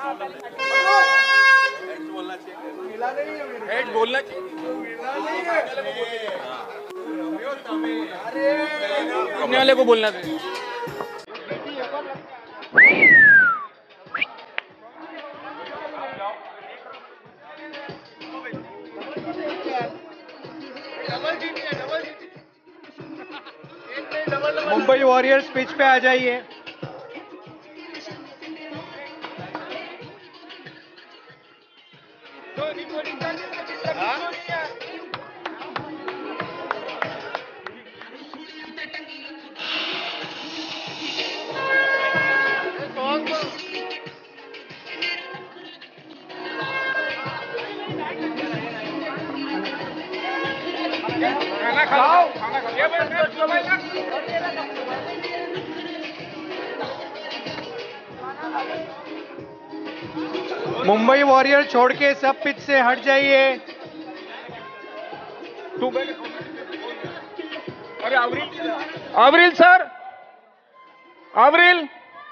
Head बोलना चाहिए। सामने वाले को बोलना चाहिए। मुंबई वॉरियर्स पिच पे आ जाइए। खाना खाओ, खाना खाओ। मुंबई वॉरियर छोड़ के सब पिच से हट जाइए। अरे अवरिल सर, अवरिल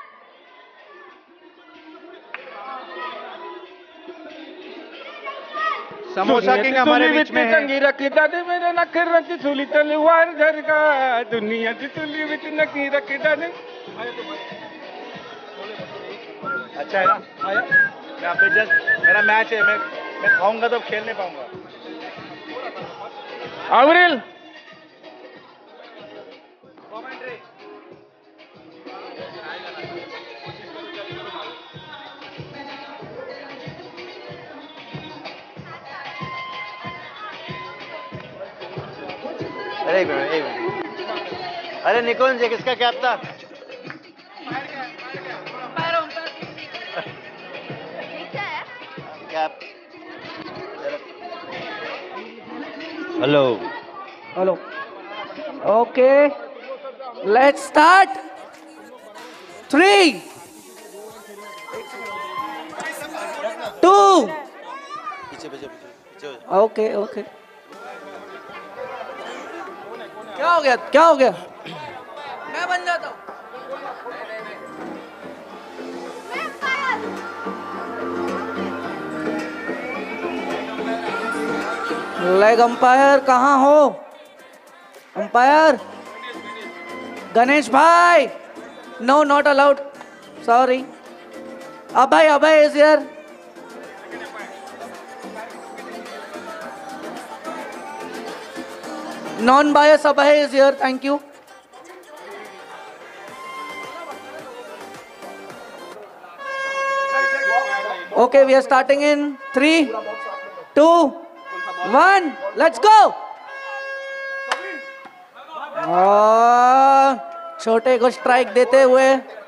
समोसा किंग हमारे बीच में है। संगीरा की दादी मेरे नखर की चुली तलवार झरका दुनिया की चुली विच नकीरा की दादी। अच्छा है ना? मैं आप जस्ट मेरा मैच है, मैं खाऊंगा तो खेल नहीं पाऊंगा। अवरिल अरे एक मिनट। अरे निकोन जी किसका कैप था? Cap. Hello hello. Okay, let's start. 3 2। पीछे पीछे पीछे। Okay okay. क्या हो गया, क्या हो गया? मैं बन जाता हूँ। लेग अंपायर कहाँ हो? अंपायर गणेश भाई। No, not allowed, sorry. Abhay is here. Non-bias Abhay is here. Thank you. Okay, we are starting in 3, 2, 1. Let's go. छोटे को स्ट्राइक देते हुए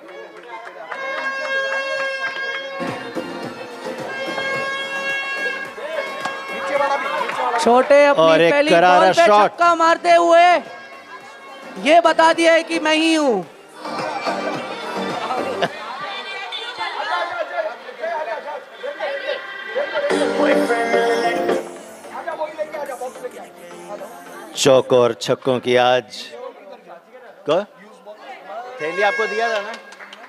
छोटे अपनी पहली बॉल पे छक्का मारते हुए ये बता दिया है कि मैं ही हूं। चौक और छक्कों की आज को थैली आपको दिया था ना?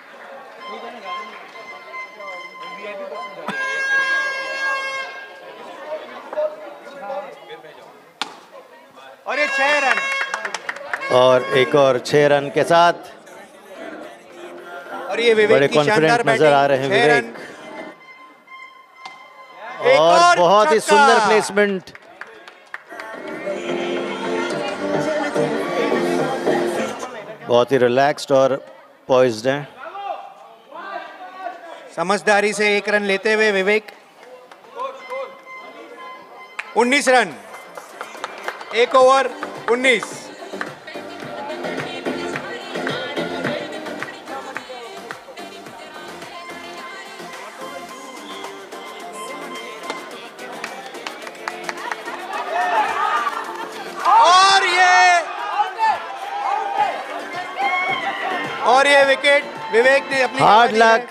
और ये 6 रन और एक और 6 रन के साथ और ये विवेक बड़े की शानदार कॉन्फिडेंट नजर आ रहे हैं विवेक। और बहुत ही सुंदर प्लेसमेंट। बहुत ही रिलैक्स्ड और पॉइज्ड हैं। समझदारी से 1 रन लेते हुए विवेक। 19 रन, 1 ओवर 19। और ये विकेट विवेक ने अपनी हार्ड लक,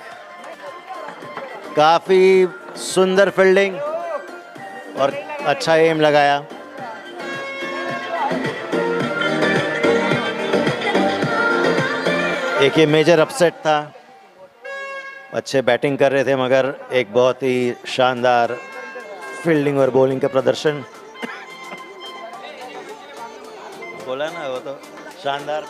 काफी सुंदर फील्डिंग और अच्छा एम लगाया। एक ये मेजर अपसेट था। अच्छे बैटिंग कर रहे थे मगर एक बहुत ही शानदार फील्डिंग और बॉलिंग का प्रदर्शन। बोला ना वो तो शानदार।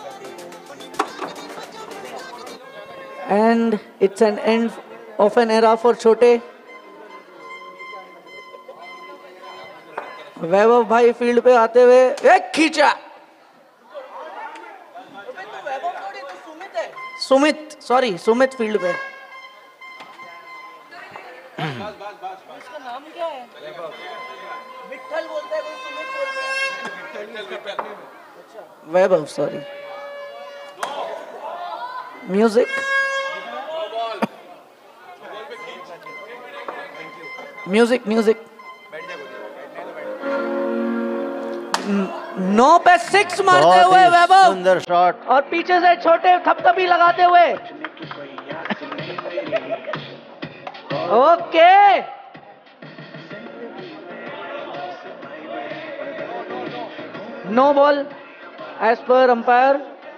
And it's an end of an era for छोटे। वैभव भाई फील्ड पे आते हुए एक खींचा। सुमित, सॉरी सुमित फील्ड पे। इसका नाम क्या है? विठल बोलता है, सुमित बोलता है। Vaibhav, sorry. Music, music, music. 9 पे 6 मारते हुए वैभव। सुंदर शॉट और पीछे से छोटे थपथपी लगाते हुए। ओके, नो बॉल एज पर अंपायर।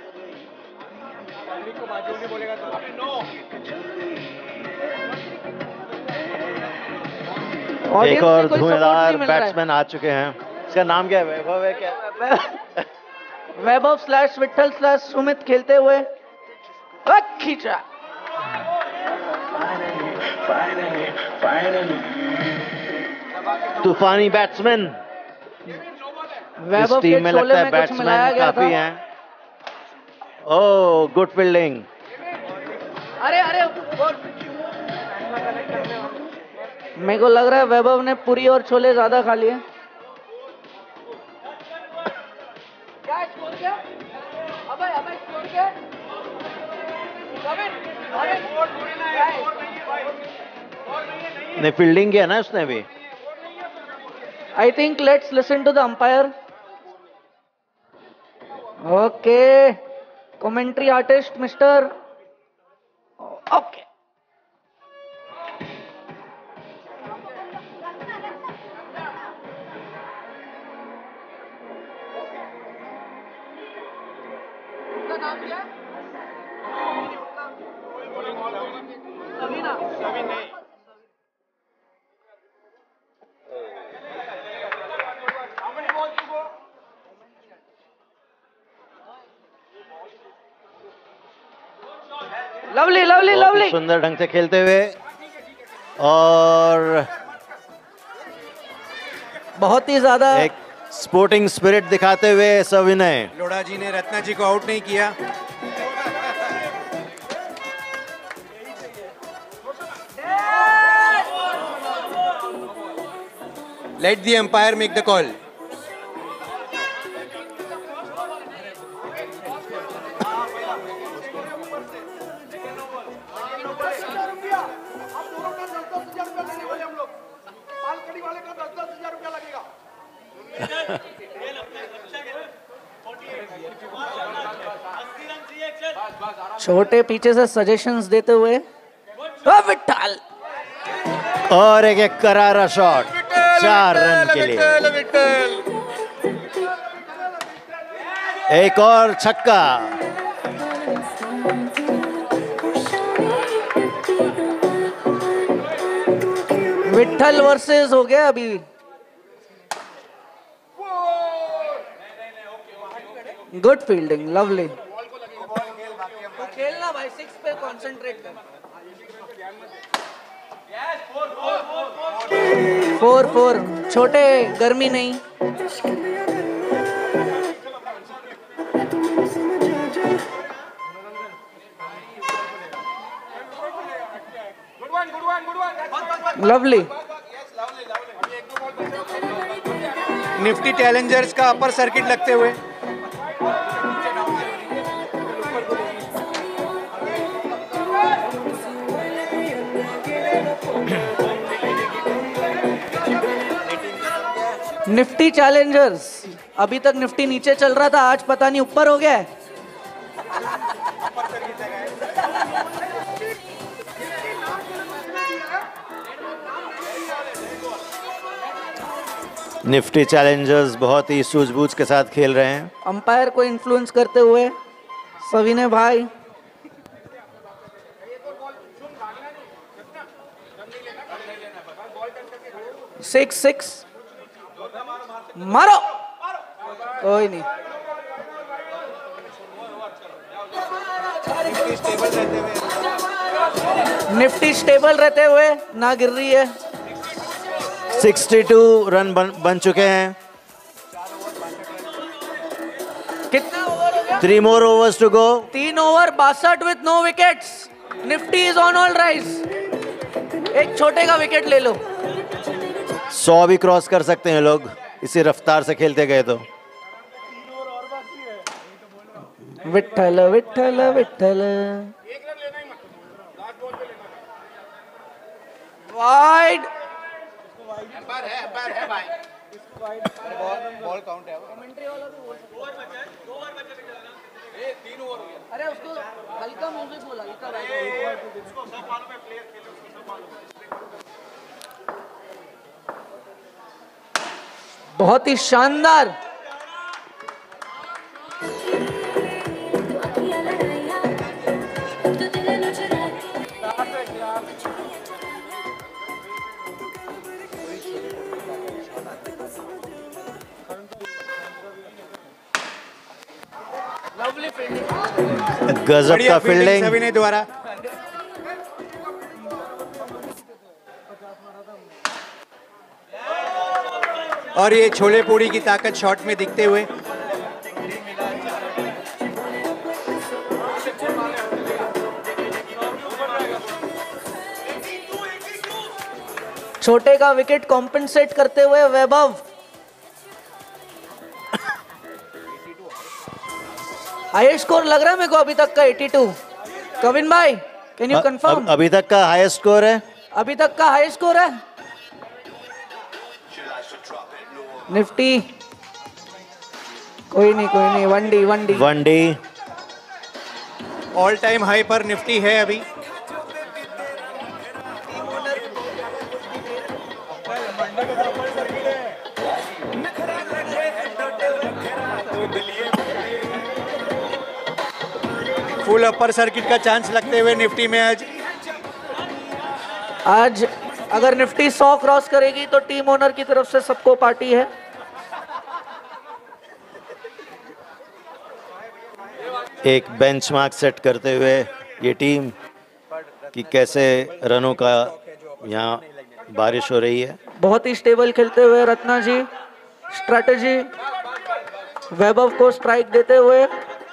एक और धुआंधार बैट्समैन आ चुके हैं। इसका नाम क्या है? वैभव है क्या? वैभव / विठल / सुमित खेलते हुए खींचा। तूफानी बैट्समैन वैभव टीम में लगता है। कुछ बैट्समैन मिलाया गया काफी था। हैं। Oh, good fielding. अरे अरे, मेरे को लग रहा है वैभव ने पूरी और छोले ज्यादा खा लिए। क्या स्कोर क्या? अबे अबे स्कोर क्या? ने फील्डिंग किया ना उसने भी। I think let's listen to the umpire. Okay, commentary artist, Mr. Okay. उसका नाम क्या है? सवीना। Lovely lovely lovely. सुंदर ढंग से खेलते हुए और बहुत ही ज्यादा एक स्पोर्टिंग स्पिरिट दिखाते हुए सविनय। लोढ़ा जी ने रत्ना जी को आउट नहीं किया। Let the umpire make the call. छोटे पीछे से सजेशंस देते हुए विठल। और एक करारा शॉट 4 रन के लिए। एक और छक्का। विठल वर्सेस हो गया अभी। Good fielding, lovely. खेलना भाई, 6 पे कंसंट्रेट कर। 4-4 छोटे, गर्मी नहीं। लवली। निफ्टी चैलेंजर्स का अपर सर्किट लगते हुए। Nifty challengers. अभी तक निफ्टी नीचे चल रहा था, आज पता नहीं ऊपर हो गया है। निफ्टी चैलेंजर्स बहुत ही सूझबूझ के साथ खेल रहे हैं। अंपायर को इन्फ्लुएंस करते हुए सविनय भाई। 6 मारो, कोई नहीं। निफ्टी स्टेबल रहते हुए ना गिर रही है। 62 रन बन चुके हैं। कितना ओवर हो गया? 3 more overs to go. 3 over 62 with no wickets. Nifty is on all rise. एक छोटे का विकेट ले लो। 100 भी क्रॉस कर सकते हैं लोग इसी रफ्तार से खेलते गए तो। Vithal Vithal Vithal. Wide. Ball count है। अरे उसको हल्का म्यूजिक बोला, हल्का। बहुत ही शानदार। गजब का फील्डिंग सभी ने द्वारा। और ये छोले पूड़ी की ताकत शॉट में दिखते हुए। छोटे का विकेट कॉम्पेंसेट करते हुए वैभव। हाईएस्ट स्कोर लग रहा है मेरे को अभी तक का 82। कविन भाई कैन यू कंफर्म? अभी तक का हाईएस्ट स्कोर है। अभी तक का हाईएस्ट स्कोर है। निफ्टी कोई नहीं one day. All time high पर निफ्टी है अभी। फुल अपर सर्किट का चांस लगते हुए निफ्टी में आज अगर निफ्टी 100 क्रॉस करेगी तो टीम ओनर की तरफ से सबको पार्टी है। एक बेंचमार्क सेट करते हुए ये टीम कि कैसे रनों का यहाँ बारिश हो रही है। बहुत ही स्टेबल खेलते हुए रत्ना जी। स्ट्रैटेजी वैभव को स्ट्राइक देते हुए।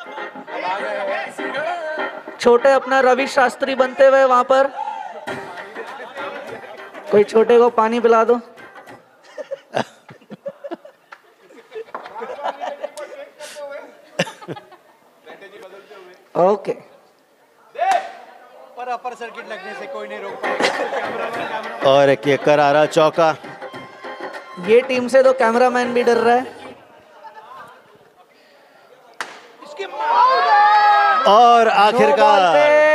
छोटे अपना रवि शास्त्री बनते हुए वहां पर। कोई छोटे को पानी पिला दो। ओके। पर अपर सर्किट लगने से कोई नहीं रोक पाएगा। और एक ये करारा चौका। ये टीम से तो कैमरामैन भी डर रहा है। और आखिरकार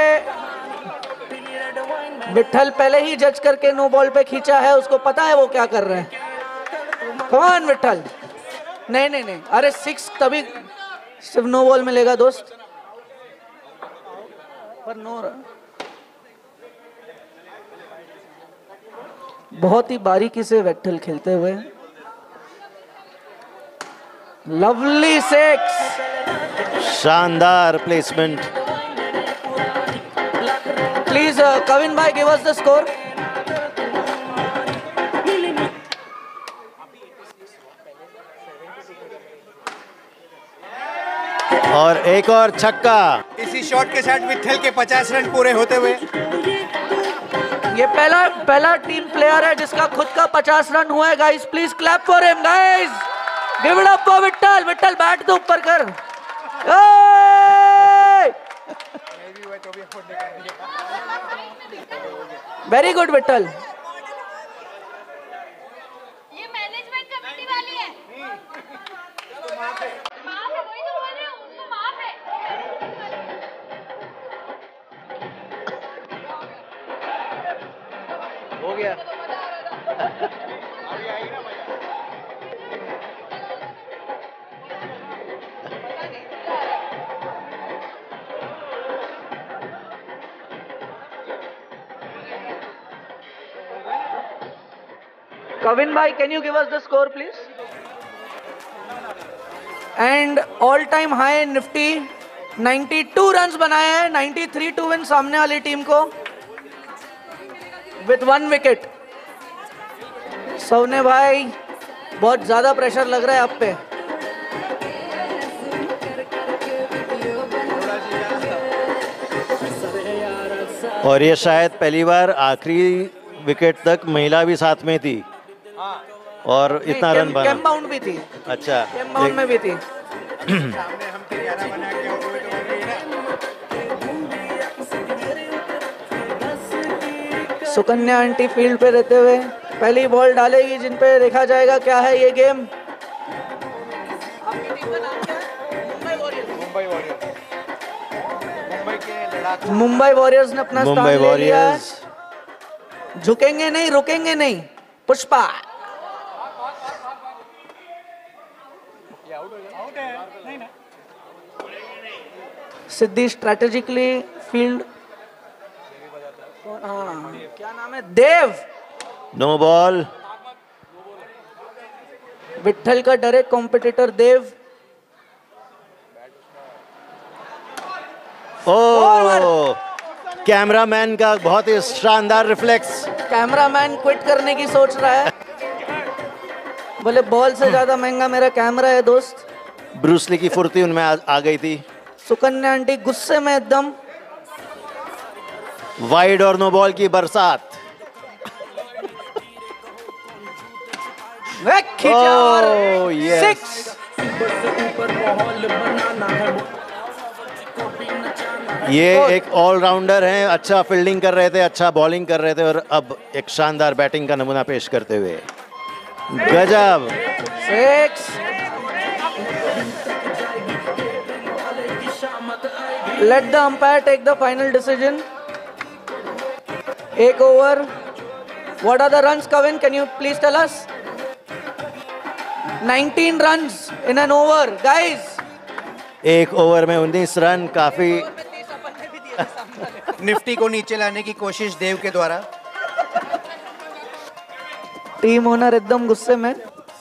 विठल पहले ही जज करके नो बॉल पे खींचा है। उसको पता है वो क्या कर रहे हैं। कौन विठल? नहीं, अरे 6 तभी सिर्फ नो बॉल मिलेगा दोस्त। पर नो रन। बहुत ही बारीकी से विठल खेलते हुए। लवली 6। शानदार प्लेसमेंट। प्लीज कविन भाई गिव अस द स्कोर। और एक और छक्का। इसी शॉट के साथ विठल के 50 रन पूरे होते हुए। ये पहला टीम प्लेयर है जिसका खुद का 50 रन हुआ है। Guys please clap for him guys. Give it up for Vithal. Vithal bat तो ऊपर कर। Very good Vithal. ये मैनेजमेंट कमेटी वाली है। माफ है, वही तो बोल रही हूँ, उसको माफ है। हो गया। Kavin bhai, can you give us the score please? And all-time high Nifty 92 runs बनाए हैं, 93 to win सामने वाली टीम को with 1 wicket. सवने भाई बहुत ज्यादा प्रेशर लग रहा है आप पे. और ये शायद पहली बार आखिरी विकेट तक महिला भी साथ में थी और इतना रन बना. कैम बाउंड भी थी. अच्छा, कैम बाउंड में भी थी. सुकन्या आंटी फील्ड पे रहते हुए पहली बॉल डालेगी, जिन पे देखा जाएगा क्या है ये गेम. मुंबई वॉरियर्स ने अपना स्थान ले लिया है. झुकेंगे नहीं, रुकेंगे नहीं. Pushpa Siddhi strategically field. क्या नाम है? देव. No ball. विट्ठल का direct competitor Dev. Oh, cameraman का बहुत ही शानदार रिफ्लेक्स. कैमरामैन क्विट करने की सोच रहा है. बोले बॉल से ज्यादा महंगा मेरा कैमरा है दोस्त. ब्रूसली की फुर्ती उनमें आ गई थी. सुकन्या आंटी गुस्से में एकदम. वाइड और नो बॉल की बरसात. वह खींचा और Oh, yes. 6. ये एक ऑलराउंडर हैं, अच्छा फील्डिंग कर रहे थे, अच्छा बॉलिंग कर रहे थे और अब एक शानदार बैटिंग का नमूना पेश करते हुए. गजब. 6. Let the umpire take the final decision. एक over. What are the runs, Kavin? Can you please tell us? 19 runs in an over, guys. एक ओवर में 19 रन काफी. निफ्टी को नीचे लाने की कोशिश देव के द्वारा. टीम ओनर एकदम गुस्से में.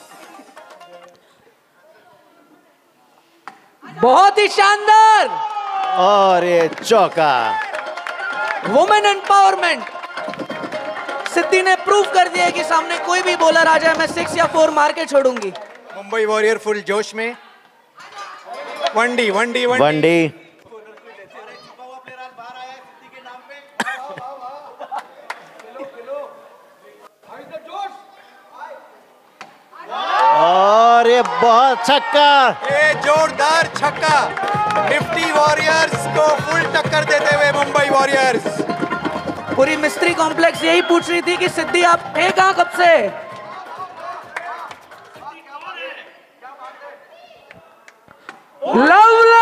बहुत ही शानदार. और ये चौका. Women empowerment. सिद्धि ने प्रूव कर दिया कि सामने कोई भी बॉलर आ जाए मैं 6 या 4 मार के छोड़ूंगी. मुंबई वॉरियर फुल जोश में. वनडी. वनडी. और ये बहुत छक्का. ये जोरदार छक्का. निफ्टी वॉरियर्स को फुल टक्कर देते हुए मुंबई वॉरियर्स. पूरी मिस्त्री कॉम्प्लेक्स यही पूछ रही थी कि सिद्धि आप थे कहां कब से. लवली.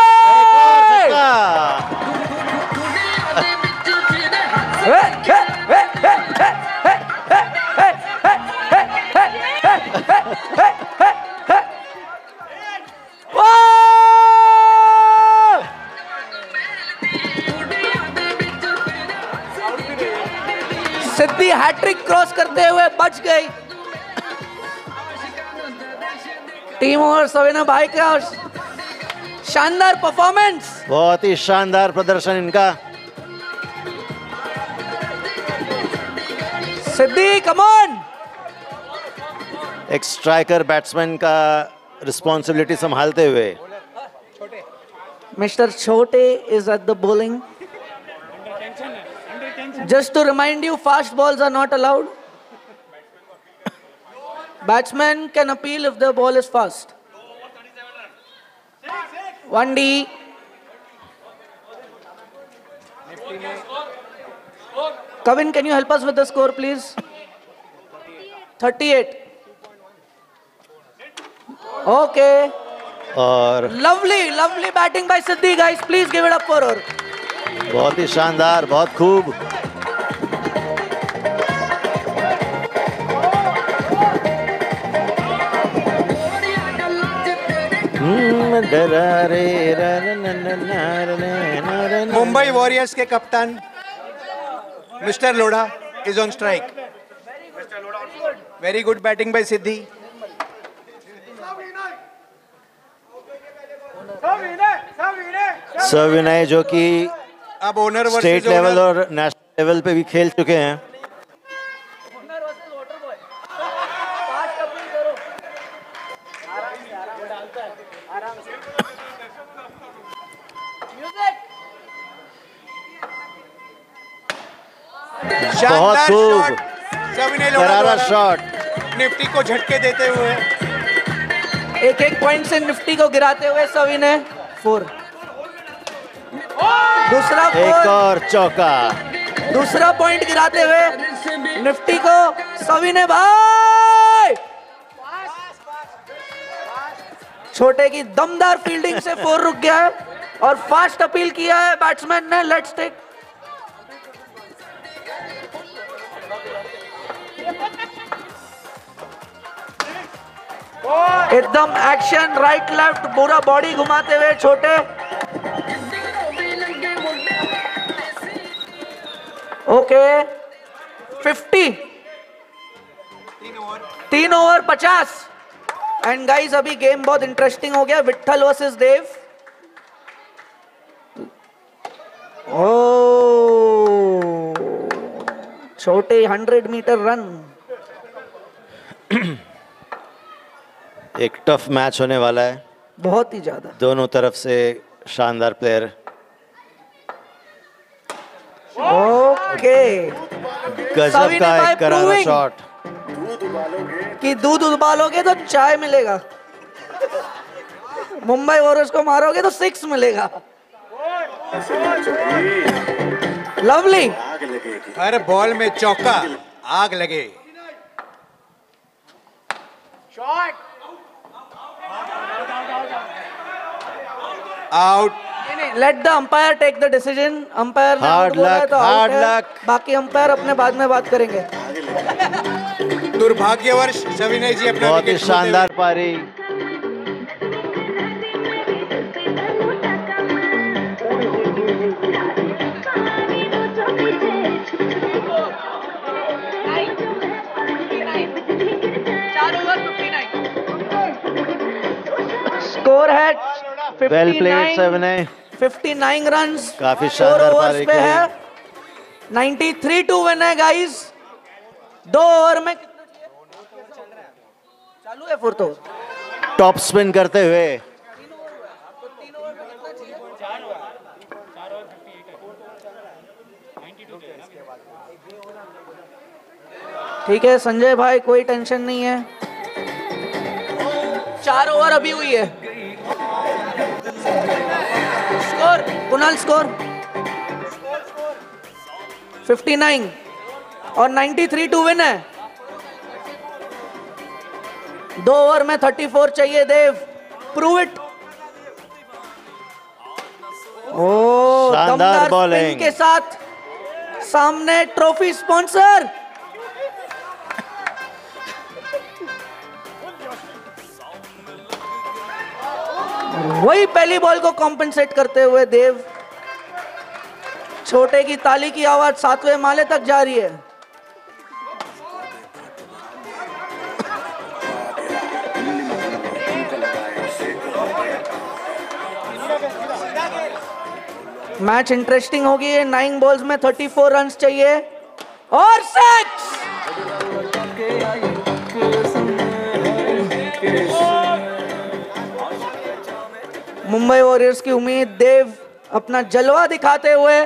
सिद्धि हैट्रिक क्रॉस करते हुए बच गई. टीम और सवेना भाई का शानदार परफॉर्मेंस. बहुत ही शानदार प्रदर्शन इनका. Siddhi come on. एक स्ट्राइकर बैट्समैन का रिस्पॉन्सिबिलिटी संभालते हुए. Mister Chhote is at the bowling. Just to remind you, fast balls are not allowed. Batsman can appeal if the ball is fast. 1D. Kavin, can you help us with the score, please? 38. Okay. और Lovely batting by Siddhi, guys. Please give it up for her. बहुत ही शानदार, बहुत खूब. Mumbai Warriors के कप्तान mister Lodha is on strike. Very good batting by Siddhi. Savinay जो कि अब ओनर स्टेट लेवल और नेशनल लेवल पे भी खेल चुके हैं। बहुत खूब करारा शॉट, निफ्टी को झटके देते हुए। एक एक पॉइंट से निफ्टी को गिराते हुए सविनय 4। दूसरा एक 4, और चौका। दूसरा पॉइंट गिराते हुए निफ्टी को सविनय भाई। छोटे की दमदार फील्डिंग से 4 रुक गया है और फास्ट अपील किया है बैट्समैन ने। Let's take. एकदम एक्शन, राइट लेफ्ट पूरा बॉडी घुमाते हुए Chhote. Okay 50, 3 over 50। And guys अभी गेम बहुत इंटरेस्टिंग हो गया। विट्ठल वर्सेस देव। ओ छोटे 100 मीटर रन। एक टफ मैच होने वाला है, बहुत ही ज्यादा। दोनों तरफ से शानदार प्लेयर। ओके गजब का एक करारा शॉट। कि दूध उबालोगे तो चाय मिलेगा, मुंबई वॉरियर्स को मारोगे तो 6 मिलेगा। लवली। हर बॉल में चौका, आग लगे। Out. Let the umpire take the decision. Umpire Hard luck, hard luck. बाकी अंपायर अपने बाद में बात करेंगे। दुर्भाग्यवश सविनय जी अपना बहुत ही विकेट खोते शानदार पारी। स्कोर है वेल प्लेड सविनय। 59 रन काफी शानदार पारी पे खेली। है। 93 टू विन है गाइस। 2 ओवर में चालू है 4th ओवर। टॉप स्पिन करते हुए ठीक है संजय भाई, कोई टेंशन नहीं है। 4 ओवर अभी हुई है। स्कोर कुणाल, स्कोर 59 और 93 टू विन है। 2 ओवर में 34 चाहिए देव। Prove it. ओ शानदार दमदार बॉलिंग स्पिन के साथ सामने ट्रॉफी स्पॉन्सर। वही पहली बॉल को कॉम्पेंसेट करते हुए देव। छोटे की ताली की आवाज 7वें माले तक जा रही है। मैच इंटरेस्टिंग होगी। 9 बॉल्स में 34 रन चाहिए और 6। मुंबई वॉरियर्स की उम्मीद देव अपना जलवा दिखाते हुए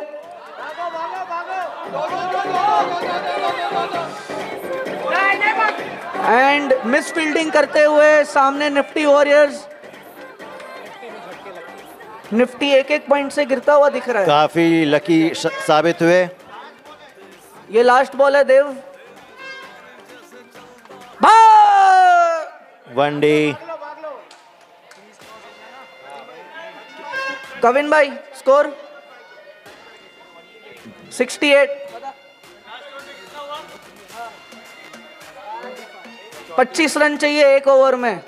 एंड मिस फील्डिंग करते हुए सामने निफ्टी वॉरियर्स। निफ्टी एक एक पॉइंट से गिरता हुआ दिख रहा है। काफी लकी साबित हुए। ये लास्ट बॉल है देव। वनडे। कविन भाई स्कोर 68। 25 रन चाहिए 1 ओवर में।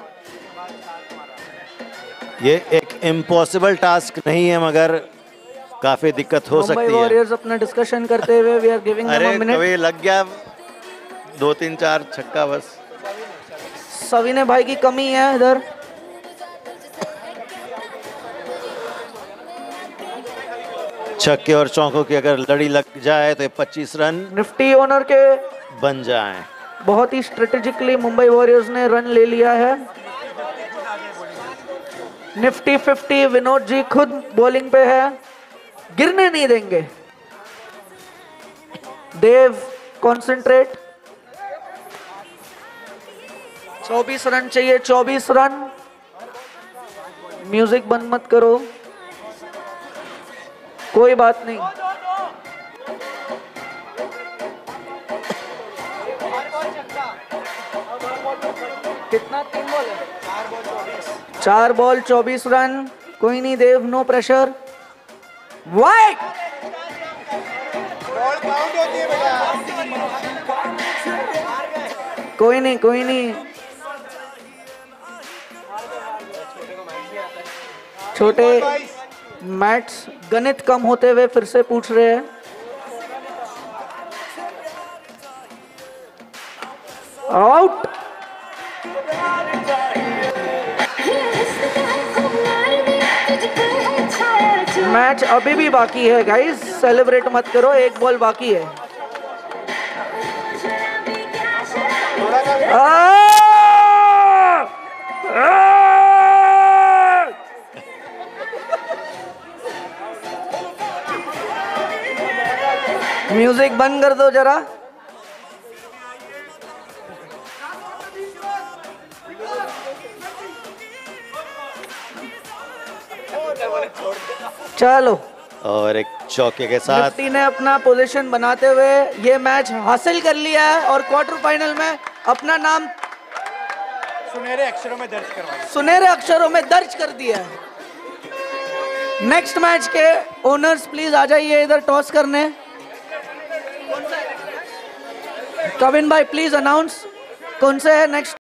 ये एक इम्पॉसिबल टास्क नहीं है, मगर काफी दिक्कत हो सकती मुंबई है। वॉरियर्स अपना डिस्कशन करते हुए वी आर गिविंग अरे देम अ मिनट। कभी लग गया 2 3 4 छक्का बस। सविनय भाई की कमी है इधर। छक्के और चौकों की अगर लड़ी लग जाए तो 25 रन निफ्टी ओनर के बन जाएं। बहुत ही स्ट्रेटेजिकली मुंबई वॉरियर्स ने रन ले लिया है। निफ्टी 50 विनोद जी खुद बॉलिंग पे है, गिरने नहीं देंगे। देव कॉन्सेंट्रेट। 24 रन चाहिए, 24 रन। म्यूजिक बंद मत करो, कोई बात नहीं। कितना 3 बॉल है? 4 बॉल 24 रन। कोई नहीं Dev, no pressure. Wide ball count होती है बेटा। कोई नहीं, कोई नहीं। छोटे मैथ्स गणित कम होते हुए फिर से पूछ रहे हैं। आउट। मैच अभी भी बाकी है गाइस, सेलिब्रेट मत करो, 1 बॉल बाकी है। म्यूजिक बंद कर दो जरा। चलो, और एक चौके के साथ निफ्टी ने अपना पोजीशन बनाते हुए ये मैच हासिल कर लिया है और क्वार्टर फाइनल में अपना नाम सुनहरे अक्षरों में दर्ज करवाइए। सुनहरे अक्षरों में दर्ज कर दिया है। नेक्स्ट मैच के ओनर्स प्लीज आ जाइए इधर टॉस करने। कविन भाई प्लीज अनाउंस कौन से है नेक्स्ट।